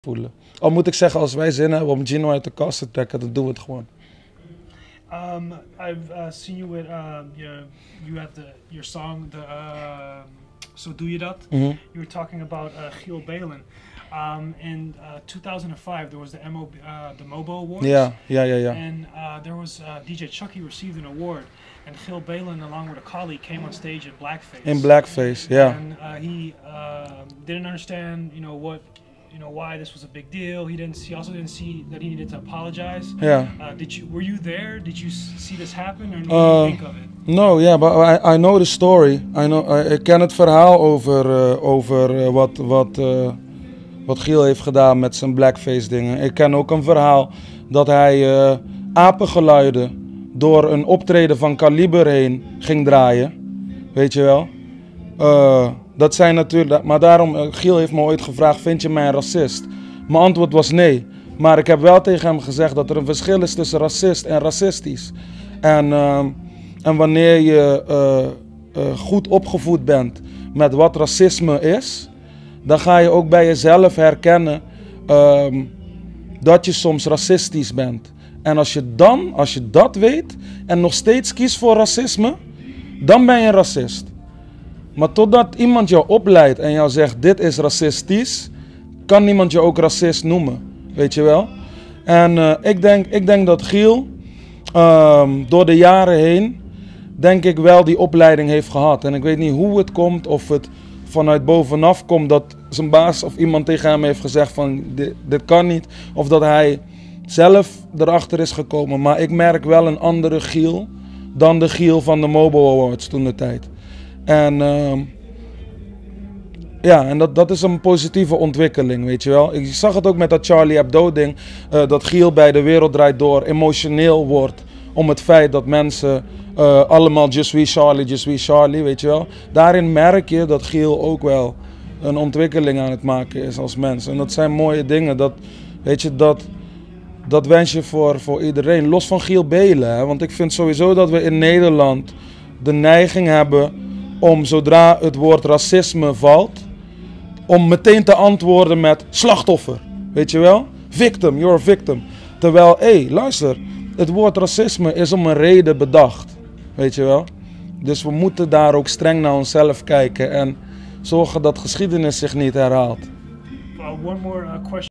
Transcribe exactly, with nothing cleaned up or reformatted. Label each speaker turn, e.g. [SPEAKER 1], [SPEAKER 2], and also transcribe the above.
[SPEAKER 1] voelen. Al moet ik zeggen, als wij zin hebben om Gino uit de kast te trekken, dan doen we het gewoon.
[SPEAKER 2] Um, I've uh, seen you with uh, your, you have the your song the uh, So Do You Dat.
[SPEAKER 1] Mm-hmm.
[SPEAKER 2] You were talking about uh, Giel Belen. Um, in uh, two thousand five, there was the M O B, uh, the MOBO Awards.
[SPEAKER 1] Ja, ja, ja, ja.
[SPEAKER 2] And uh, there was uh, D J Chucky received an award, and Giel Belen, along with a colleague, came on stage in blackface.
[SPEAKER 1] In blackface, ja.
[SPEAKER 2] And uh, he uh, didn't understand, you know, what, you know, why this was a big deal. He didn't. He also didn't see that he needed to apologize.
[SPEAKER 1] Ja.
[SPEAKER 2] Uh, did you? Were you there? Did you s- see this happen, or what do
[SPEAKER 1] Uh,
[SPEAKER 2] you think of it?
[SPEAKER 1] No, yeah, but I, I know the story. I know, I, ik ken het verhaal over, uh, over uh, wat, wat, uh, wat Giel heeft gedaan met zijn blackface dingen. Ik ken ook een verhaal dat hij uh, apengeluiden door een optreden van Kaliber heen ging draaien. Weet je wel? Uh, dat zijn natuurlijk, maar daarom, uh, Giel heeft me ooit gevraagd, vind je mij een racist? Mijn antwoord was nee. Maar ik heb wel tegen hem gezegd dat er een verschil is tussen racist en racistisch. En... Uh, En wanneer je uh, uh, goed opgevoed bent met wat racisme is, dan ga je ook bij jezelf herkennen um, dat je soms racistisch bent. En als je dan, als je dat weet en nog steeds kiest voor racisme, dan ben je een racist. Maar totdat iemand jou opleidt en jou zegt dit is racistisch, kan niemand je ook racist noemen, weet je wel. En uh, ik, denk, ik denk dat Giel um, door de jaren heen, denk ik wel die opleiding heeft gehad. En ik weet niet hoe het komt, of het vanuit bovenaf komt dat zijn baas of iemand tegen hem heeft gezegd van dit, dit kan niet. Of dat hij zelf erachter is gekomen. Maar ik merk wel een andere Giel dan de Giel van de MOBO Awards toen de tijd. En uh, ja, en dat, dat is een positieve ontwikkeling, weet je wel. Ik zag het ook met dat Charlie Hebdo ding, uh, dat Giel bij De Wereld Draait Door emotioneel wordt om het feit dat mensen uh, allemaal just we Charlie, just we Charlie, weet je wel. Daarin merk je dat Giel ook wel een ontwikkeling aan het maken is als mens. En dat zijn mooie dingen, dat, weet je, dat, dat wens je voor, voor iedereen. Los van Giel Belen, hè? Want ik vind sowieso dat we in Nederland de neiging hebben om zodra het woord racisme valt, om meteen te antwoorden met slachtoffer, weet je wel? Victim, you're a victim. Terwijl, hé, hey, luister, het woord racisme is om een reden bedacht, weet je wel? Dus we moeten daar ook streng naar onszelf kijken en zorgen dat geschiedenis zich niet herhaalt.
[SPEAKER 2] Uh, one more uh, question.